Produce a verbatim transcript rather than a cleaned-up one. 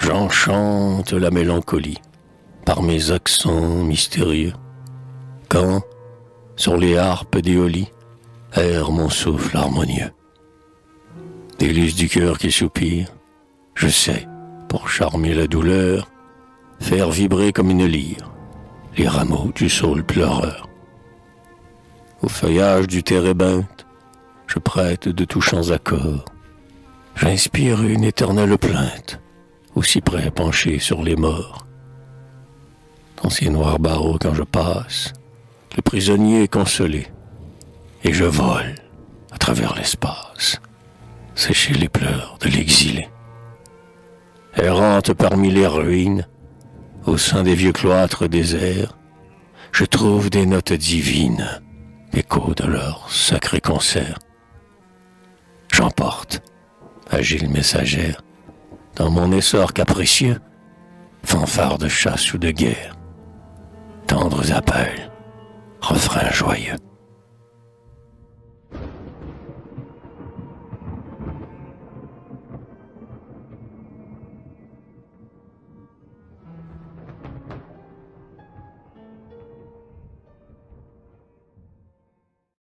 J'enchante la mélancolie par mes accents mystérieux, quand, sur les harpes d'Éolie, erre mon souffle harmonieux. Délice du cœur qui soupire, je sais, pour charmer la douleur, faire vibrer comme une lyre les rameaux du saule pleureur. Au feuillage du térébinthe, je prête de touchants accords. J'inspire une éternelle plainte au cyprès penché sur les morts. Dans ces noirs barreaux quand je passe, le prisonnier est consolé, et je vole à travers l'espace, sécher les pleurs de l'exilé. Errante parmi les ruines, au sein des vieux cloîtres déserts, je trouve des notes divines, écho de leur sacré concert. J'emporte, agile messagère, dans mon essor capricieux, fanfare de chasse ou de guerre, tendres appels, refrains joyeux.